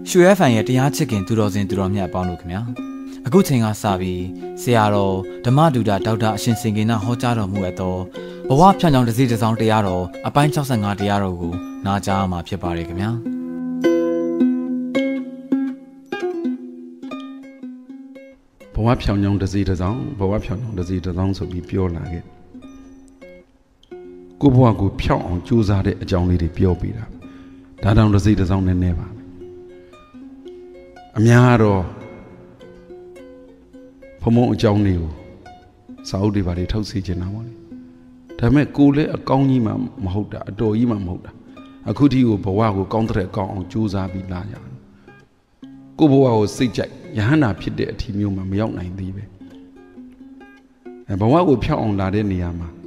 ရွှေရဖန်ရဲ့တရားချစ်ခင်သူတော်စင်သူတော်မြတ်အပေါင်းတို့ခင်ဗျာအခုချိန်ကစပြီးဆရာတော်ဓမ္မဒုဒဒေါက်တာအရှင်စင်ကေနဟောကြားတော်မူအပ်သောဘဝဖြောင်းချောင်းတစ်စီတစ်စောင်းတရားတော်အပိုင်း65တရားတော်ကိုနားကြားမှာဖြစ်ပါတယ်ခင်ဗျာဘဝဖြောင်းချောင်းတစ်စီတစ်စောင်းဘဝဖြောင်းချောင်းတစ်စီတစ်စောင်းဆိုပြီးပြောလာခဲ့ကိုဘဝကိုဖြောင်းအောင်ကြိုးစားတဲ့အကြောင်းလေးတွေပြောပြတာဒါတောင်တစ်စီတစ်စောင်းနည်းနည်းပါအများတော့ဖမုံအကြောင်းတွေကိုစာအုပ်တွေပါတွေထုတ်စီချင်တာပေါ့လေဒါပေမဲ့ကိုလည်းအကောင်းကြီးမှမဟုတ်တာအတော်ကြီးမှမဟုတ်တာအခုထိကိုဘဝကိုကောင်းတဲ့အကောင်းအောင်ကြိုးစားပြီးလာရတယ်ကိုဘဝကိုစိတ်ကြိုက်ယဟန္တာဖြစ်တဲ့အထီးမျိုးမှမရောက်နိုင်သေးပဲဘဝကိုဖြောက်အောင်လာတဲ့နေရာမှာ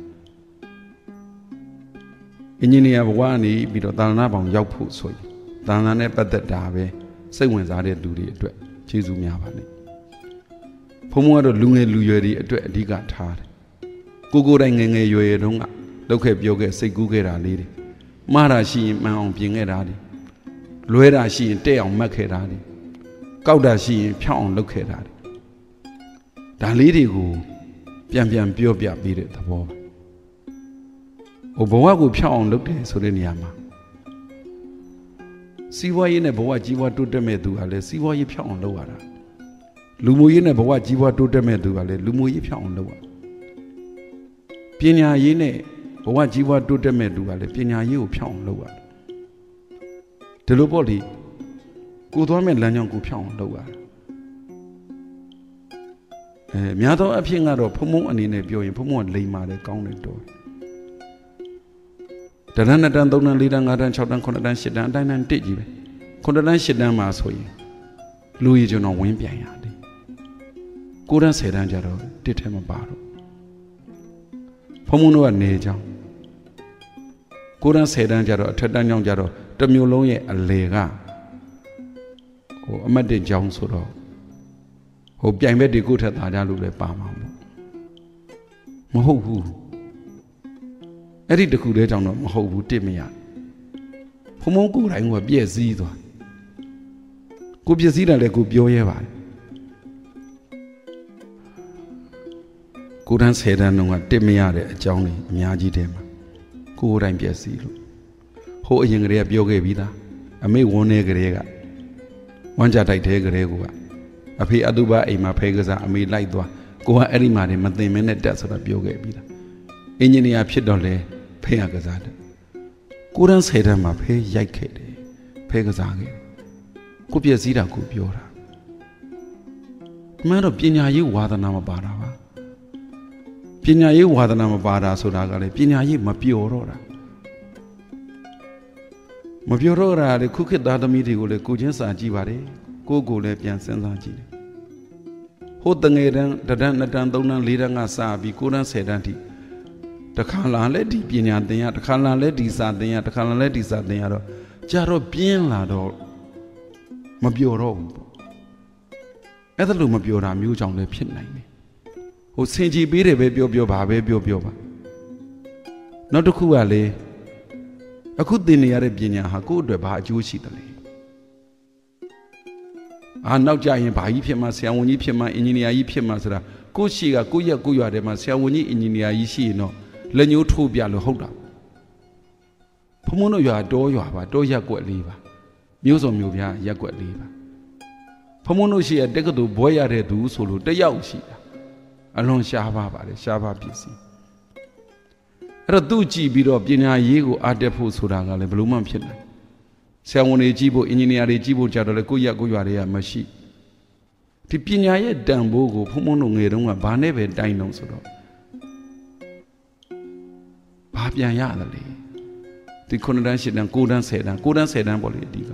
အင်ဂျင်နီယာဘဝကနေပြီးတော့သာသနာ့ဘောင်ရောက်ဖို့ဆိုရင်သာသနာနဲ့ပတ်သက်တာပဲစိတ်ဝင်စားတဲ့လူတွေအတွက်ကျေးဇူးများပါလေဘုံဘုံကတော့လူငယ်လူရွယ်တွေအတွက်အဓိကထားတယ်ကိုယ်တိုင်ငယ်ငယ်ရွယ်ရွယ်တုန်းကလောက်ခဲ့ပြောခဲ့စိတ်ကူးခဲ့တာလေးတွေမှားတာရှိရင်မှန်အောင်ပြင်ခဲ့တာတွေလွဲတာရှိရင်တဲ့အောင်မှတ်ခဲ့တာတွေကောက်တာရှိရင်ဖြောင်းအောင်လုပ်ခဲ့တာတွေဒါလေးတွေကိုပြန်ပြောပြပေးတဲ့သဘောပါဘဝကိုဖြောင်းအောင်လုပ်တယ်ဆိုတဲ့နေရာမှာစီးပွားရေးနဲ့ဘဝကြီးပွားတိုးတက်မဲ့သူကလည်းစီးပွားရေးဖြောင်းအောင်လုပ်ရတာလူမှုရေးနဲ့ဘဝကြီးပွားတိုးတက်မဲ့သူကလည်းလူမှုရေးဖြောင်းအောင်လုပ်ရပညာရေးနဲ့ဘဝကြီးပွားတိုးတက်မဲ့သူကလည်းပညာရေးကိုဖြောင်းအောင်လုပ်ရဒီလိုပေါ့လေကိုသွားမဲ့လမ်းကြောင်းကိုဖြောင်းအောင်လုပ်ရများသောအဖြစ်ကတော့ဖုံဖုံအနေနဲ့ပြောရင်ဖုံဖုံကလိမ်ပါတယ်ကောင်းတယ်တော်တန်း2တန်း3တန်း4တန်း5တန်း6တန်း9တန်း10တန်းအတိုင်းတိုင်းတစ်ကြီးပဲ9တန်း10တန်းမှာဆိုရင်လူကြီးကျွန်တော်ဝင်းပြန်ရတယ်9တန်း10တန်းကျတော့တစ်ထဲမှာပါတော့ဖုံဖုံတို့ကနေကြောင်း9တန်း10တန်းကျတော့အထက်တန်းကြောင်းကျတော့တစ်မျိုးလုံးရဲ့အလေကအမတ်တင်ကြောင်းဆိုတော့ပြိုင်ဘက်တွေကိုထက်သာကြလို့လည်းပါမှာပေါ့မဟုတ်ဘူးအဲ့ဒီတခုတည်းကြောင့်တော့မဟုတ်ဘူးတစ်မရဖုံဖုံကိုယ်တိုင်ကပြည့်စည်သွားကိုပြည့်စည်တာလည်းကိုပြောရဲပါတယ်ကိုတန်း10တန်းလုံးကတစ်မရတဲ့အကြောင်းတွေအများကြီးတည်းမှာကိုယ်တိုင်ပြည့်စည်လို့ဟိုအရင်ကတည်းကပြောခဲ့ပြီးသားအမေဝန်းနေကလေးကဝမ်းကြတိုက်တဲ့ကလေးကအဖေအတုပအိမ်မှာဖဲကစားအမေလိုက်သွားကိုကအဲ့ဒီမှာနေမသိမင်းနဲ့တက်ဆိုတာပြောခဲ့ပြီးသားအင်ဂျင်နီယာဖြစ်တော့လဲဖဲရကစားတယ်ကိုတန်း10တန်းမှာဖဲရိုက်ခဲ့တယ်ဖဲကစားခဲ့ကိုပြည့်စည်တာကိုပြောတာမှန်တော့ပညာရေးဝါသနာမပါတာပါပညာရေးဝါသနာမပါတာဆိုတာကလည်းပညာရေးမပျော်တော့တာမပြောတော့တာလေခုခေတ်သားသမီးတွေကိုလည်းကိုချင်းစာကြည့်ပါတယ်ကိုလည်းပြန်စဉ်းစားကြည့်တယ်ဟိုတငယ်တန်းတန်း2တန်း3တန်း4တန်းကစပြီး9တန်း10တန်းထိတခါလာလဲဒီပညာသင်ရတခါလာလဲဒီစာသင်ရတခါလာလဲဒီစာသင်ရတော့ကြာတော့ပြင်းလာတော့မပြောတော့ဘူးပေါ့အဲ့ဒါလို့မပြောတာမျိုးကြောင့်လည်းဖြစ်နိုင်တယ်ဟိုဆင်ကြည်ပေးတယ်ပဲပြောပါပဲပြောပါနောက်တစ်ခုကလေအခုသင်နေရတဲ့ပညာဟာကိုယ့်အတွက်ဘာအကျိုးရှိတယ်လဲနောက်ကြရင်ဘာကြီးဖြစ်မှဆရာဝန်ကြီးဖြစ်မှအင်ဂျင်နီယာကြီးဖြစ်မှဆိုတာကိုယ့်ရှိကကိုယ့်ရက်ကိုယ့်ရွာထဲမှာဆရာဝန်ကြီးအင်ဂျင်နီယာကြီးရှိရင်တော့လက်ညှိုးထိုးပြလို့ဟုတ်တာဖုံဖုံတို့ရွာတောရွာပါတောရက်ကွက်လေးပါမျိုးစုံမျိုးပြားရက်ကွက်လေးပါဖုံဖုံတို့ရှိရတက္ကသိုလ်ဘွဲရတဲ့သူဆိုလို့တယောက်ရှိတာအလွန်ရှားပါပါတယ်ရှားပါပစ္စည်းအဲ့တော့သူကြည့်ပြီးတော့ပညာရေးကိုအားတက်ဖို့ဆိုတာကလည်းဘယ်လို့မှဖြစ်နိုင်ဆရာဝန်တွေကြည့်ဖို့အင်ဂျင်နီယာတွေကြည့်ဖို့ကြတော့လေကိုယ့်ရက်ကိုယ့်ရွာတွေကမရှိဒီပညာရဲ့တန်ဖိုးကိုဖုံဖုံတို့ငယ်တုန်းကဘာနဲ့ပဲတိုင်းတော့ဆိုတော့ဘာပြန်ရတယ်လေဒီ9တန်း10တန်း9တန်း10တန်း9တန်း10တန်းပေါ့လေအဓိက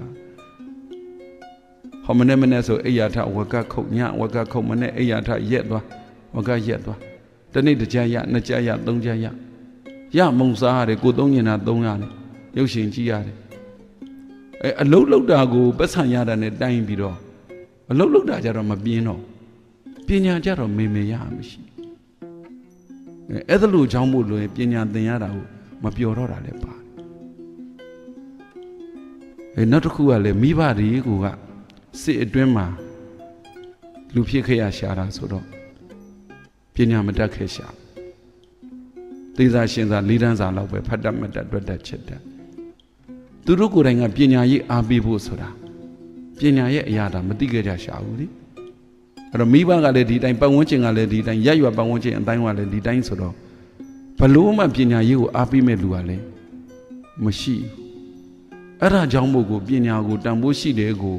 ဟောမနဲ့ဆိုအိယာထဝကခုတ်ညဝကခုတ်မနဲ့အိယာထရက်သွားဝကရက်သွားတနေ့တစ်ကြရနှစ်ကြရသုံးကြရမုံစားရတယ်ကိုသုံးညင်တာသုံးရတယ်ရုပ်ရှင်ကြည့်ရတယ်အလုတ်လောက်တာကိုပတ်ဆံရတာနဲ့တိုင်းပြီးတော့အလုတ်လောက်တာကြတော့မပြင်းတော့ပညာကြတော့မေရမရှိအဲ့ဒါလို့ကြောင်းမို့လို့ပညာသင်ရတာကိုမပြောတော့တာလည်းပါတယ်နောက်တစ်ခုကလည်းမိဘတွေကစစ်အတွင်းမှာလူဖြစ်ခဲ့ရရှာတာဆိုတော့ပညာမတတ်ခဲ့ရှာသေစာရှင်စာ၄တန်းစာလောက်ပဲဖတ်တတ်မတတ်တွက်တတ်ချက်တတ်သူတို့ကိုယ်တိုင်ကပညာရေးအားပေးဖို့ဆိုတာပညာရဲ့အရာတာမသိခဲ့ကြရှာဘူးလေအဲ့တော့မိဘကလည်းဒီတိုင်းပတ်ဝန်းကျင်ကလည်းဒီတိုင်းရက်ရွာပတ်ဝန်းကျင်အတိုင်းကလည်းဒီတိုင်းဆိုတော့ဘလို့မှပညာရေးကိုအားပေးမဲ့လူကလည်းမရှိအဲ့ဒါကြောင့်မို့ကိုပညာကိုတန်ဖိုးရှိတယ်ကို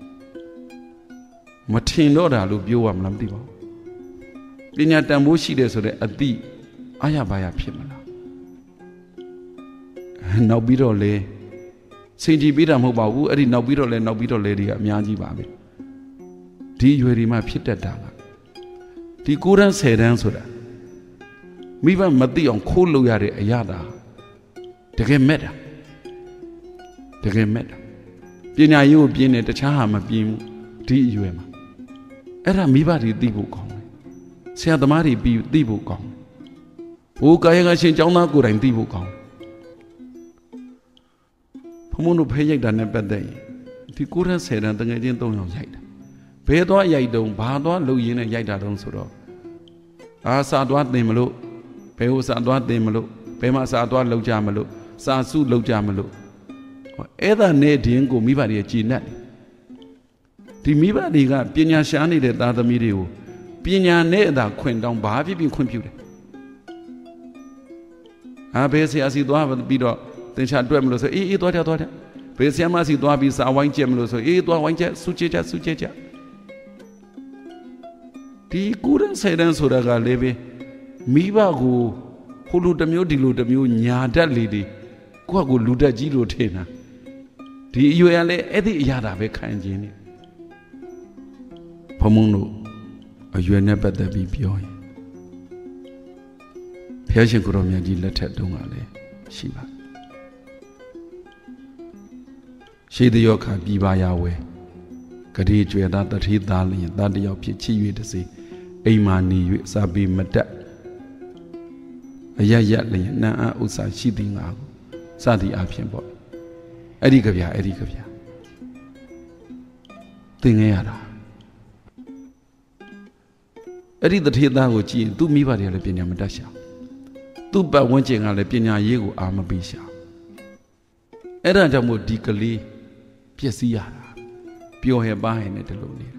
မထင်တော့တာလို့ပြောရမလားမသိပါဘူးပညာတန်ဖိုးရှိတယ်ဆိုတဲ့အသည့်အာရပါရဖြစ်မလားနောက်ပြီးတော့လေစင်ကြည်ပေးတာမဟုတ်ပါဘူးအဲ့ဒီနောက်ပြီးတော့လေတွေကအများကြီးပါပဲဒီရွယ်ဒီမှာဖြစ်တတ်တာကဒီ9တန်း10တန်းဆိုတာမိဘမသိအောင်ခိုးလို့ရတဲ့အရာတာတကယ်မဲ့တာပညာရေးကိုပြင်းတယ်တခြားဟာမပြင်းဘူးဒီအရွယ်မှာအဲ့ဒါမိဘတွေသိဖို့ကောင်းတယ်ဆရာသမားတွေပြီးသိဖို့ကောင်းတယ်ဘိုးကာယကရှင်ကျောင်းသားကိုယ်တိုင်သိဖို့ကောင်းဘုံဘုံတို့ဖဲရိုက်တာနဲ့ပတ်သက်ရင်ဒီ9တန်း10တန်းတငယ်ချင်း3ယောက်ရိုက်တာဘယ်သွားရိုက်တုံးဘာသွားလှုပ်ရင်းနဲ့ရိုက်တာတုံးဆိုတော့စာသွားသင်မလို့ဘယ်ဟိုစာသွားသင်မလို့ဘယ်မှာစာသွားလှုပ်ကြမလို့စာစုလှုပ်ကြမလို့အဲ့ဒါနဲ့ဒင်းကိုမိဘတွေကြည်နပ်ဒီမိဘတွေကပညာရှားနေတဲ့သားသမီးတွေကိုပညာနဲ့အသာခွင့်တောင်းဘာဖြစ်ခွင့်ပြုတယ်ဘယ်ဆရာစီသွားပြီးတော့သင်္ချာတွက်မလို့ဆိုအေးသွားတယ်ဘယ်ဆရာမစီသွားပြီးစာဝိုင်းကျက်မလို့ဆိုအေးသွားဝိုင်းကျက်စုကျက်ကြဒီ9တန်း10တန်းဆိုတာကလည်းပဲမိဘကိုဟိုလိုတစ်မျိုးဒီလိုတစ်မျိုးညာတတ်လေကိုယ့်ကိုလူတက်ကြီးလို့ထင်တာဒီအရွယ်ကလည်းအဲ့ဒီအရာတာပဲခံခြင်းနေဘုံမုံတို့အရွယ်နဲ့ပတ်သက်ပြီးပြောရင်ဘုရားရှင်ကိုရောမြတ်ကြီးလက်ထက်တုန်းကလည်းရှိပါရှေးတရောခါပြည်ပါရဝဲဂတိကျွေသားတတိသားလျင်သားတယောက်ဖြစ်ချီ၍တစေအိမ်မာနေ၍စာပေမတတ်အရရလျင်နန်းအားဥစ္စာရှိသည်ငါကိုစသည်အဖြစ်ပေါ့အဲ့ဒီကြပြသင်ငယ်ရတာအဲ့ဒီတတိသားကိုကြည့်ရင်သူ့မိဘတွေကလည်းပညာမတတ်ရှာသူ့ပတ်ဝန်းကျင်ကလည်းပညာရေးကိုအာမပေးရှာအဲ့ဒါကြောင့်မို့ဒီကလေးပျက်စီးရတာပျော်ဟဲ့ပါဟဲ့နဲ့တလို့နေတာ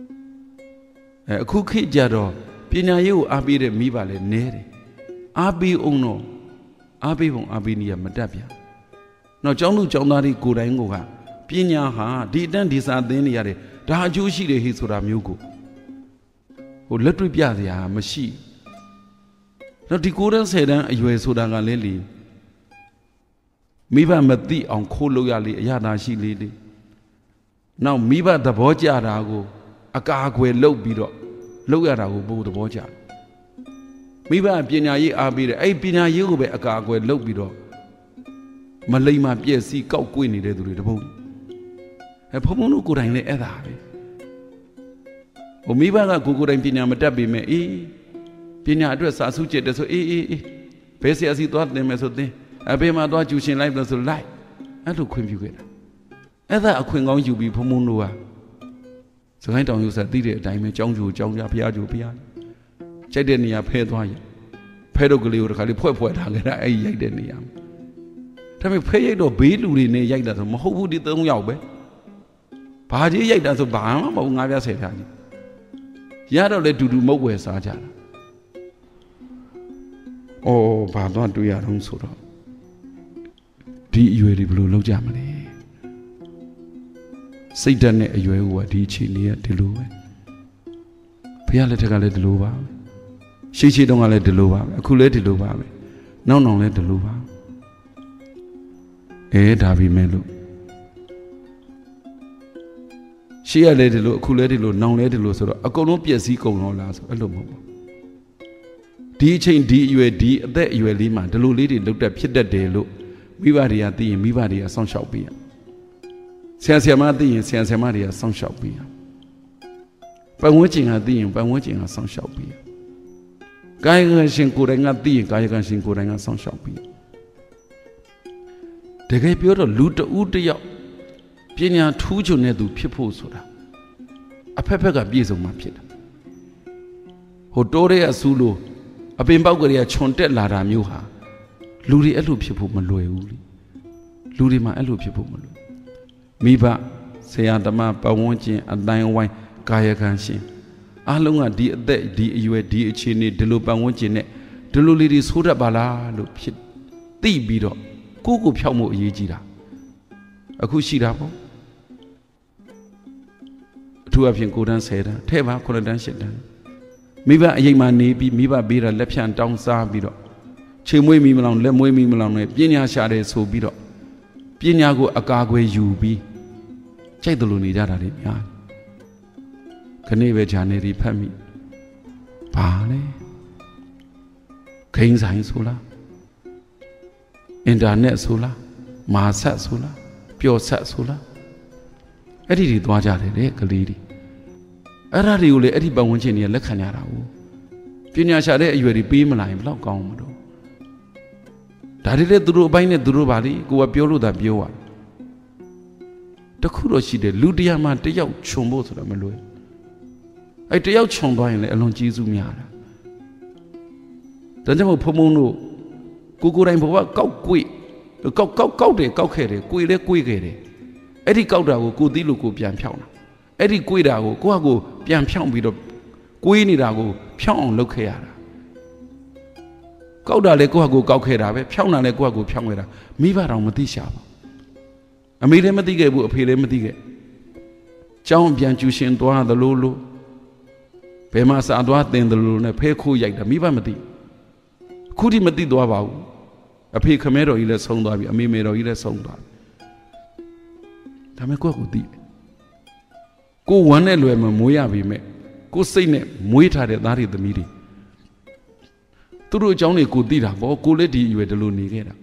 အခုခေတ်ကြတော့ပညာရေးကိုအားပေးတဲ့မိဘလည်းနဲတယ်အားပေးအောင်တော့အားပေးပုံအားပေးနည်းမတတ်ပြန်တော့ကျောင်းသူကျောင်းသားတွေကိုယ်တိုင်ကပညာဟာဒီအတန်းဒီစာသင်နေရတယ်ဒါအကျိုးရှိတယ်ဟိဆိုတာမျိုးကိုဟိုလက်တွေ့ပြစရာမရှိတော့ဒီ9တန်း10တန်းအရွယ်ဆိုတာကလည်းလေမိဘမသိအောင်ခိုးလို့ရလေအရသာရှိလေနောက်မိဘသဘောကျတာကိုအကာအကွယ်လုပ်ပြီးတော့လုပ်ရတာကိုဘိုးသဘောကျမိဘပညာရေးအားပေးတယ်အဲ့ပညာရေးကိုပဲအကာအကွယ်လုပ်ပြီးတော့မလိမ္မာပြည့်စည်ကောက်ကွေ့နေတဲ့သူတွေတပုံဘုံဘုံတို့ကိုယ်တိုင်လည်းအဲ့ဒါပဲဟိုမိဘကကိုယ်တိုင်ပညာမတတ်ပေမဲ့ပညာအတွက်စာစုကျက်တယ်ဆိုဘယ်ဆရာစီသွားသင်မယ်ဆိုသင်ဘယ်မှာသွားကျူရှင်လိုက်လို့ဆိုလိုက်အဲ့လိုခွင့်ပြုခဲ့တာအဲ့ဒါအခွင့်ကောင်းယူပြီးဘုံဘုံတို့ကစကိုင်းတောင်ယူဆက်သိတဲ့အတိုင်းပဲကြောင်းကျူကြောင်းကြဖျားကျူဖျားကြိုက်တဲ့နေရာဖဲသွားရဖဲတော့ကလေးကိုတခါလေးဖွဲ့ထားခဲ့တာအဲ့ရိုက်တဲ့နေရာဒါပေမဲ့ဖဲရိုက်တော့ဘေးလူတွေနဲ့ရိုက်တာဆိုမဟုတ်ဘူးဒီ3ယောက်ပဲဘာကြီးရိုက်တာဆိုဘာမှမဟုတ်ငါးပြား10ဖြားကြီးရတော့လေတူတူမုတ်ဝယ်စားကြတာဘာတော့တွေ့ရတော့ဆိုတော့ဒီအရွယ်တွေဘယ်လိုလုပ်ကြမလဲစိတ်ဓာတ်နဲ့အရွယ်ကဒီအခြေအနေကဒီလိုပဲဘုရားလက်ထက်ကလည်းဒီလိုပါပဲရှေးတုန်းကလည်းဒီလိုပါပဲအခုလည်းဒီလိုပါပဲနောက်လည်းဒီလိုပါဒါပြီးမဲ့လို့ရှေးရလည်းဒီလိုအခုလည်းဒီလိုနောက်လည်းဒီလိုဆိုတော့အကုန်လုံးပျက်စီးကုန်တော့လားဆိုအဲ့လိုမဟုတ်ဘူးဒီအချိန်ဒီအရွယ်ဒီအသက်အရွယ်လေးမှာဒီလိုလေးတွေလောက်တက်ဖြစ်တတ်တယ်လို့မိဘတွေကသိရင်မိဘတွေကစောင့်ရှောက်ပေးရဆရာမသိရင်ဆရာမတွေကစောင့်ရှောက်ပေးရပတ်ဝန်းကျင်ကသိရင်ပတ်ဝန်းကျင်ကစောင့်ရှောက်ပေးရကာယကံရှင်ကိုယ်တိုင်ကသိရင်ကာယကံရှင်ကိုယ်တိုင်ကစောင့်ရှောက်ပေးရတကယ်ပြောတော့လူတဦးတယောက်ပညာထူးချွန်တဲ့သူဖြစ်ဖို့ဆိုတာအဖက်ဖက်ကပြည့်စုံမှဖြစ်တာဟိုတိုးရဲအဆူလို့အပင်ပေါက်ကလေးကခြုံတက်လာတာမျိုးဟာလူတွေအဲ့လိုဖြစ်ဖို့မလွယ်ဘူးလေလူတွေမှာအဲ့လိုဖြစ်ဖို့မလွယ်မိဘဆရာသမားပတ်ဝန်းကျင်အတိုင်းဝိုင်းကာယကံရှင်အားလုံးကဒီအသက်ဒီအရွယ်ဒီအခြေအနေဒီလိုပတ်ဝန်းကျင်နဲ့ဒီလိုလေးတွေဆိုးတတ်ပါလားလို့ဖြစ်သိပြီးတော့ကိုယ့်ကိုဖြောက်မှုအရေးကြီးတာအခုရှိတာပေါ့အထူးအဖြင့်9 တန်း 10 တန်းထဲပါ9 တန်း 10 တန်းမိဘအရေးမှနေပြီးမိဘပေးတာလက်ဖြန့်တောင်းစားပြီးတော့ခြေမွေးမိမလောင်လက်မွေးမိမလောင်နဲ့ပညာရှာတယ်ဆိုပြီးတော့ပညာကိုအကာအကွယ်ယူပြီးကြိုက်တယ်လို့နေကြတာလေများခဏပဲဂျာနယ်တွေဖတ်မိဘာလဲခိန်းဆိုင်ဆိုလားအင်တာနက်ဆိုလားမာဆက်ဆိုလားပျော်ဆက်ဆိုလားအဲ့ဒီတွေသွားကြတယ်တဲ့ကလေးတွေအဲ့ဒါတွေကိုလေအဲ့ဒီပတ်ဝန်းကျင်တွေကလက်ခံကြတာကိုပညာရှာတဲ့အရွယ်တွေပေးမလာရင်ဘယ်တော့ကောင်းမှာတော့ဒါတွေလည်းသူတို့အပိုင်းနဲ့သူတို့ပါလေကိုကပြောလို့သာပြောရတခုတော့ရှိတယ်လူတရားမှတယောက်ခြုံဖို့ဆိုတာမလွယ်အဲ့တယောက်ခြုံသွားရင်လည်းအလွန်ကြီးစုများတာဒါကြောင့်မို့ဖုံဖုံတို့ကိုတိုင်းဘဝကောက်ကွေ့ကောက်တယ်ကောက်ခဲ့တယ်ကွေလဲကွေ့ခဲ့တယ်အဲ့ဒီကောက်တာကိုကိုသိလို့ကိုပြန်ဖြောင်းတာအဲ့ဒီကွေ့တာကိုကိုကကိုပြန်ဖြောင်းပြီးတော့ကွေးနေတာကိုဖြောင်းအောင်လုပ်ခဲ့ရတာကောက်တာလဲကိုကကိုကောက်ခဲ့တာပဲဖြောင်းတာလဲကိုကကိုဖြောင်းခဲ့တာမိဘတော်မသိရှာပါအမေလည်းမသိခဲ့ဘူးအဖေလည်းမသိခဲ့ကျောင်းပြန်ကျူရှင်သွားသလိုလိုဘယ်မှာစာသွားတင်သလိုလိုနဲ့ဖဲခိုးရိုက်တာမိဘမသိခုထိမသိသွားပါဘူးအဖေခမဲတော်ကြီးလည်းဆုံးသွားပြီအမေမေတော်ကြီးလည်းဆုံးသွားပြီဒါမဲ့ကိုသိတယ်ကိုဝမ်းနဲ့လွယ်မမွေးရပြီမဲ့ကိုစိတ်နဲ့မွေးထားတဲ့သားတွေသမီးတွေသူတို့အကြောင်းတွေကိုသိတာပေါ့ကိုလည်းဒီအရွယ်တလို့နေခဲ့တာ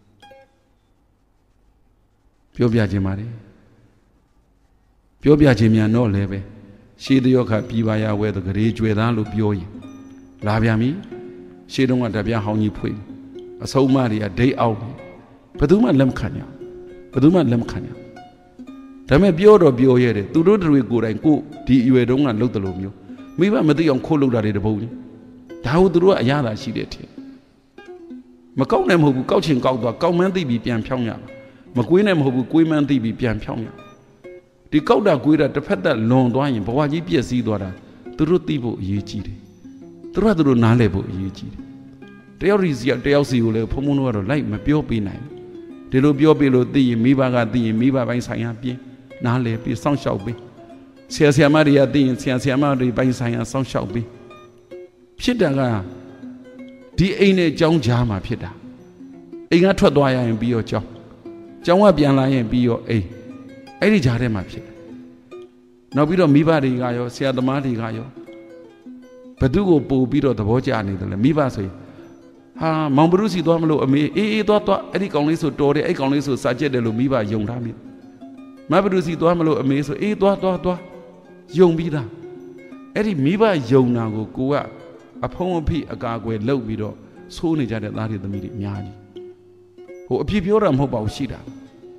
ပြောပြခြင်းပါတယ်ပြောပြခြင်းများတော့လည်းပဲရှေးတရောခပြည်ပါရဝဲတကလေးကျွဲသားလို့ပြောရင်လာပြန်ပြီရှေးတုန်းကတပြားဟောင်းကြီးဖွေးအဆုံးမတွေကဒိတ်အောက်ဘယ်သူမှလက်မခံကြဘယ်သူမှလက်မခံကြဒါပေမဲ့ပြောတော့ပြောရတယ်သူတို့တွေကိုယ်တိုင်ကိုဒီအရွယ်တုန်းကလှုပ်တယ်လို့မျိုးမိဘမသိအောင်ခိုးလှုပ်တာတွေတပုံကြီးဒါဟုတ်သူတို့ကအရသာရှိတယ်ထင်မကောက်နဲ့မဟုတ်ဘူးကောက်ချင်ကောက်သွားကောက်မှန်းသိပြီးပြန်ဖြောင်းရမကွေးနဲ့မဟုတ်ဘူးကွေးမှန်းသိပြီးပြန်ဖြောင်းရဒီကောက်တာကွေးတာတစ်ဖက်သက်လွန်သွားရင်ဘဝကြီးပြည့်စည်သွားတာသူတို့သိဖို့အရေးကြီးတယ်သူတို့နားလည်ဖို့အရေးကြီးတယ်တယောက်စီတယောက်စီကိုလည်းဖုံဖုံတို့ကတော့လိုက်မပြောပေးနိုင်ဒီလိုပြောပေးလို့သိရင်မိဘကသိရင်မိဘပိုင်းဆိုင်ရာပြင်းနားလည်ပြီးစောင့်ရှောက်ပေးဆရာမတွေကသိရင်ဆရာမတွေပိုင်းဆိုင်ရာစောင့်ရှောက်ပေးဖြစ်တာကဒီအိမ်နဲ့ကြောင်းကြားမှာဖြစ်တာအိမ်ကထွက်သွားရရင်ပြီးတော့ကြောင်းကပြန်လာရင်ပြီးတော့အိမ်အဲ့ဒီကြားထဲမှာဖြစ်တယ်နောက်ပြီးတော့မိဘတွေကရောဆရာသမားတွေကရောဘသူကိုပို့ပြီးတော့သဘောကျနေတယ်လေမိဘဆိုရင်ဟာမောင်ဘရုစီသွားမလို့အမေအေးသွားအဲ့ဒီကောင်လေးဆိုတော်တယ်အဲ့ကောင်လေးဆိုစာကျက်တယ်လို့မိဘယုံထားမိမဘရုစီသွားမလို့အမေဆိုအေးသွားယုံပြီးသားအဲ့ဒီမိဘယုံတာကိုကိုကအဖုံးအဖိအကာအကွယ်လုပ်ပြီးတော့ဆိုးနေကြတဲ့သားတွေသမီးတွေအများကြီးဟိုအဖြစ်ပြောတာမဟုတ်ပါဘူးရှိတာ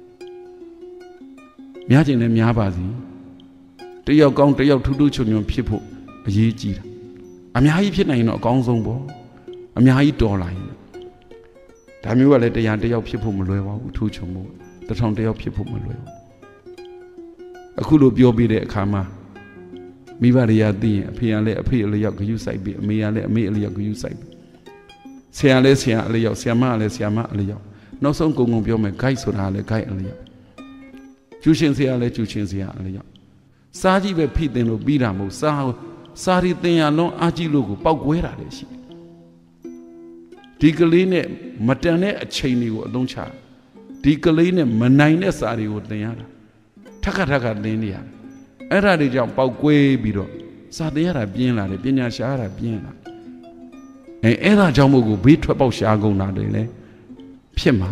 များကျင်လည်းများပါစီတယောက်ကောင်းတယောက်ထူးထူးချွန်ချွန်ဖြစ်ဖို့အရေးကြီးတာအများကြီးဖြစ်နိုင်ရင်တော့အကောင်းဆုံးပေါ့အများကြီးတော်လာရင်ဒါမျိုးကလည်းတရားတယောက်ဖြစ်ဖို့မလွယ်ပါဘူးထူးချွန်ဖို့1000တယောက်ဖြစ်ဖို့မလွယ်ဘူးအခုလိုပြောပြတဲ့အခါမှာမိဘတွေကသိရင်အဖေကလည်းအဖေအလျောက်ဂရုစိုက်ပြီးအမေကလည်းအမေအလျောက်ဂရုစိုက်ပြီးဆရာလည်းဆရာအလျောက်ဆရာမလည်းဆရာမအလျောက်နောက်ဆုံးကုံပြောမယ် guide ဆိုတာလည်း guide အလျောက်ကျူရှင်ဆရာလည်းကျူရှင်ဆရာအလျောက်စားကြီးပဲဖိတင်လို့ပြီးတာမဟုတ်စားရီတင်ရလုံးအားကြီးလို့ကိုပောက်ကွဲတာလည်းရှိတယ်ဒီကလေးနဲ့မတန်တဲ့အချိန်တွေကိုအသုံးချဒီကလေးနဲ့မနိုင်တဲ့စာတွေကိုသင်ရတာထက်ခါသင်နေရတယ်အဲ့ဒါတွေကြောင့်ပောက်ကွဲပြီးတော့စာသင်ရတာပြင်းလာတယ်ပညာရှားရတာပြင်းလာအဲ့ဒါကြောင့်မို့ကိုဘေးထွက်ပေါက်ရှားကုန်တာတွေလည်းဖြစ်မှာ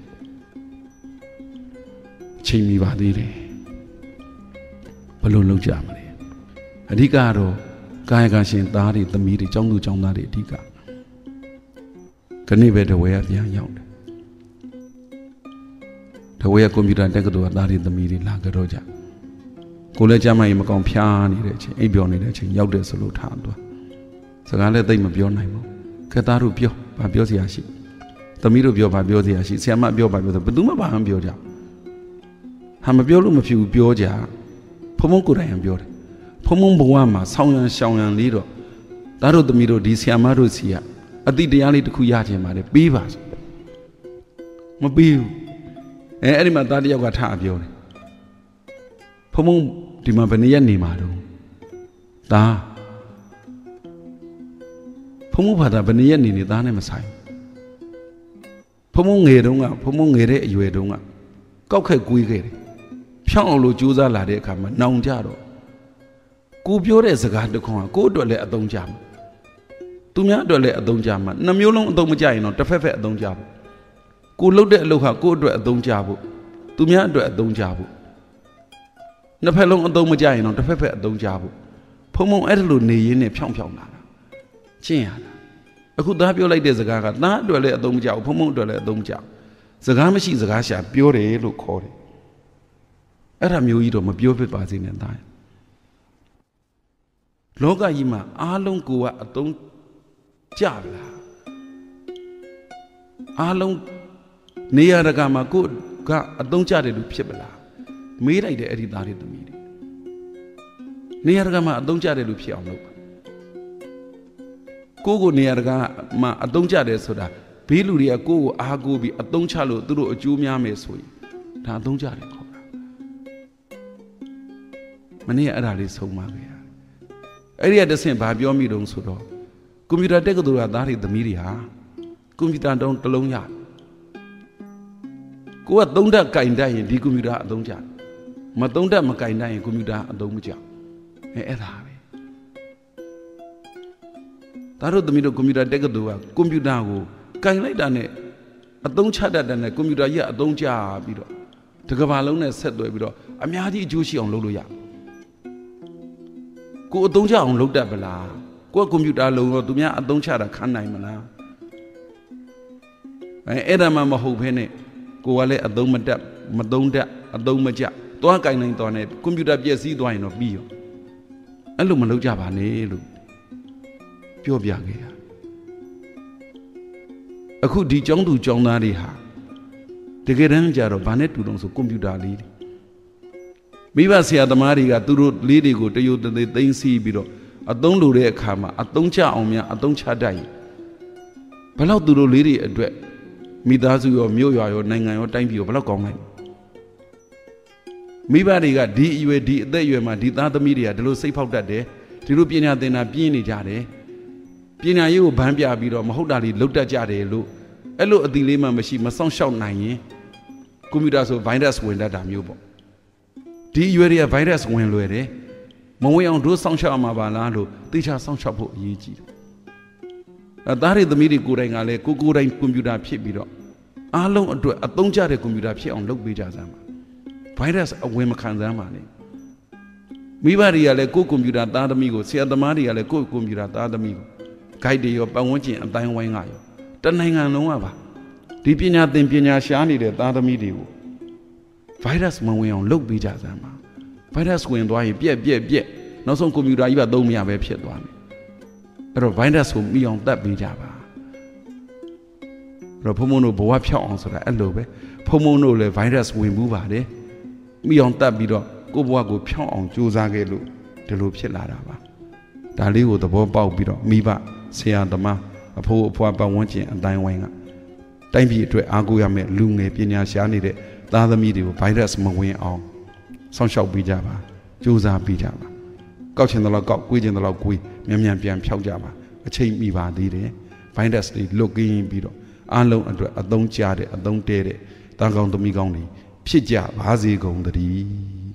ချိန်မိပါသေးတယ်ဘယ်လိုလုပ်ကြမလဲအဓိကကတော့ကာယကံရှင်သားတွေသမီးတွေကျောင်းသူကျောင်းသားတွေအဓိကခဏပဲတဝဲကပြန်ရောက်တယ်တဝဲကကွန်ပျူတာတက္ကသိုလ်ကသားတွေသမီးတွေလာကြတော့ကြကိုလည်းကြမ်းမကြီးမကောင်းဖျားနေတဲ့အချိန်အိပ်ပျော်နေတဲ့အချိန်ရောက်တယ်ဆိုလို့ထားသွားစကားလည်းသိမပြောနိုင်ဘူးခက်သားတို့ပြောဘာပြောစရာရှိသမီးတို့ပြောဘာပြောစရာရှိဆရာမပြောဘာပြောဆိုဘယ်သူမှဘာမှပြောကြဟာမပြောလို့မဖြစ်ဘူးပြောကြဖုံဖုံကိုယ်တိုင်ပြောတယ်ဖုံဖုံဘဝမှာဆောင်းရံရှောင်းရံလေးတော့သားတို့သမီးတို့ဒီဆရာမတို့စီကအတိတရားလေးတစ်ခုရခြင်းပါတယ်ပေးပါမပေးဘူးအဲ့ဒီမှာသားတစ်ယောက်ကထားပြောတယ်ဖုံဖုံဒီမှာဘယ်နည်းရနေမှာတော့သားဖုံဖုံဘာသာဘယ်နည်းရနေနေသားနဲ့မဆိုင်ဖုံဖုံငယ်တုန်းကဖုံဖုံငယ်တဲ့အရွယ်တုန်းကကောက်ခက်ကွေးခဲ့တယ်ဖြောင်းအောင်လို့ကြိုးစားလာတဲ့အခါမှာနောင်ကြတော့ကိုပြောတဲ့စကားတစ်ခွန်းကကိုယ့်အတွက်လည်းအသုံးကျမှာသူများအတွက်လည်းအသုံးကျမှာနှမျိုးလုံးအသုံးမကျရင်တော့တစ်ဖက်ဖက်အသုံးကျဖို့ကိုလှုပ်တဲ့အလုပ်ဟာကိုယ့်အတွက်အသုံးကျဖို့သူများအတွက်အသုံးကျဖို့နှစ်ဖက်လုံးအသုံးမကျရင်တော့တစ်ဖက်ဖက်အသုံးကျဖို့ဖုံဖုံအဲ့ဒါလိုနေရင်းနဲ့ဖြောင်းဖြောင်းလာတာကျင့်ရတာအခုသားပြောလိုက်တဲ့စကားကသားအတွက်လည်းအသုံးမကျဘူးဖုံဖုံအတွက်လည်းအသုံးမကျစကားမရှိစကားရှာပြောတယ်လို့ခေါ်တယ်အဲ့ဒါမျိုးကြီးတော့မပြောဖြစ်ပါစေနဲ့သားလောကကြီးမှာအားလုံးကိုကအသုံးကြပါလားအားလုံးနေရာတကာမှာကိုကအသုံးကြတယ်လို့ဖြစ်ပါလားမေးလိုက်တယ်အဲ့ဒီသားတွေသမီးတွေနေရာတကာမှာအသုံးကြတယ်လို့ဖြစ်အောင်လုပ်ပါကိုနေရာတကာမှာအသုံးကြတယ်ဆိုတာဘေးလူတွေကကိုအားကိုပြီးအသုံးချလို့သူတို့အကျိုးများမယ်ဆိုရင်ဒါအသုံးကြတယ်ခေါ်တာမနေ့အဲ့ဒါလေးဆုံးမခဲ့ရအဲ့ဒီကတဆင့်ဘာပြောမိတုံးဆိုတော့ကွန်ပျူတာတက်ကတူကသားတွေသမီးတွေဟာကွန်ပျူတာတုံးတစ်လုံးရကိုကသုံးတတ်ကင်တတ်ရင်ဒီကွန်ပျူတာအသုံးကျမသုံးတတ်မကင်တတ်ရင်ကွန်ပျူတာအသုံးမကျအဲ့ဒါပဲသားတို့သမီးတို့ကွန်ပျူတာတက်ကတူကကွန်ပျူတာကိုကင်လိုက်တာနဲ့အသုံးချတတ်တဲ့နဲ့ကွန်ပျူတာကြီးအသုံးကျပြီးတော့တစ်ကမ္ဘာလုံးနဲ့ဆက်သွယ်ပြီးတော့အများကြီးအကျိုးရှိအောင်လုပ်လို့ရကိုအသုံးချအောင်လုပ်တတ်ပလားကိုကကွန်ပျူတာလုံးတော့သူများအသုံးချတာခံနိုင်မလားအဲ့ဒါမှမဟုတ်ဘဲနဲ့ကိုကလည်းအသုံးမတတ်မသုံးတတ်အသုံးမကျသွားကင်နိုင်သွားနဲ့ကွန်ပျူတာပြည့်စည်သွားရင်တော့ပြီးရောအဲ့လိုမလုပ်ကြပါနဲ့လို့ပြောပြခဲ့ရအခုဒီကျောင်းသူကျောင်းသားတွေဟာတကယ်တမ်းကျတော့ဘာနဲ့တူတော့ဆိုကွန်ပျူတာလေးတွေမိဘဆရာသမားတွေကသူတို့လေးတွေကိုတရုတ်သေးသိမ်းစီးပြီးတော့အသုံးလိုတဲ့အခါမှာအသုံးချအောင်များအသုံးချတတ်ရင်ဘယ်လောက်သူတို့လေးတွေအတွက်မိသားစုရောမြို့ရွာရောနိုင်ငံရောတိုင်းပြည်ရောဘယ်လောက်ကောင်းနိုင်မိဘတွေကဒီအရွယ်ဒီအသက်အရွယ်မှာဒီသားသမီးတွေကဒီလိုစိတ်ဖောက်တတ်တယ်ဒီလိုပညာသင်တာပြင်းနေကြတယ်ပညာရေးကိုဗန်းပြပြီးတော့မဟုတ်တာလေးလှုပ်တတ်ကြတယ်လို့အဲ့လိုအတိလေးမှမရှိမဆောင်ရှောက်နိုင်ရင်ကွန်ပျူတာဆို virus ဝင်တတ်တာမျိုးပေါ့ဒီအရွယ်တွေက virus ဝင်လွယ်တယ်မဝင်အောင်တို့ဆောင်ရှောက်မှာပါလားလို့သိချဆောင်ရှောက်ဖို့အရေးကြီးတယ်သားတွေသမီးတွေကိုယ်တိုင်ကလည်းကိုယ်တိုင်ကွန်ပျူတာဖြစ်ပြီးတော့အားလုံးအတွက်အသုံးကျတဲ့ကွန်ပျူတာဖြစ်အောင်လုပ်ပေးကြစမ်းပါ virus အဝင်မခံစမ်းပါနဲ့မိဘတွေကလည်းကိုယ်ကွန်ပျူတာသားသမီးကိုဆရာသမားတွေကလည်းကိုယ်ကွန်ပျူတာသားသမီးကို guide တွေရောပတ်ဝန်းကျင်အတိုင်းဝိုင်းကရောတနိုင်ငံလုံးကပါဒီပညာသင်ပညာရှားနေတဲ့သားသမီးတွေကို virus မဝင်အောင်လုပ်ပေးကြစမ်းပါ virus ဝင်သွားရင်ပြက်နောက်ဆုံးကွန်ပျူတာကြီးပါသုံးမရပဲဖြစ်သွားမယ်အဲ့တော့ virus ကိုမိအောင်တတ်ပေးကြပါအဲ့တော့ဖုံဖုံတို့ဘဝဖြောက်အောင်ဆိုတာအဲ့လိုပဲဖုံဖုံတို့လည်း virus ဝင်ဘူးပါတယ်မိအောင်တတ်ပြီးတော့ကိုယ့်ဘဝကိုဖြောက်အောင်ကြိုးစားခဲ့လို့ဒီလိုဖြစ်လာတာပါဒါလေးကိုသဘောပေါက်ပြီးတော့မိဘဆရာသမားအဖိုးအဖွားပတ်ဝန်းကျင်အတိုင်းဝိုင်းကတိုင်းပြည်အတွက်အားကိုးရမယ့်လူငယ်ပညာရှားနေတဲ့သားသမီးတွေကို virus မဝင်အောင်စောင့်ရှောက်ပေးကြပါကြိုးစားပေးကြပါကောက်ချင်တယ်လို့ကောက်ကွေးချင်တယ်လို့ကွေးမြန်ပြန်ဖြောက်ကြပါအချိန်မိပါသေးတယ် virus တွေလွတ်ကင်းပြီးတော့အားလုံးအတွက်အသုံးကျတဲ့အသုံးတဲတဲ့သားကောင်းသမီးကောင်းတွေဖြစ်ကြပါစေကုန်သတည်း